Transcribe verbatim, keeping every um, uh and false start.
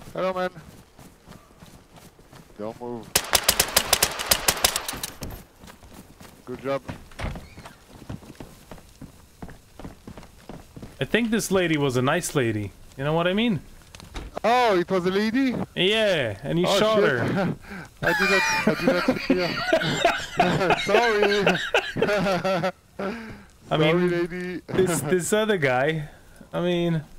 Hello, man. Don't move. Good job. I think this lady was a nice lady. You know what I mean? Oh, it was a lady? Yeah, and you oh, shot shit. her. I did not, I did not hear. Sorry. I Sorry, mean, lady. this this other guy, I mean,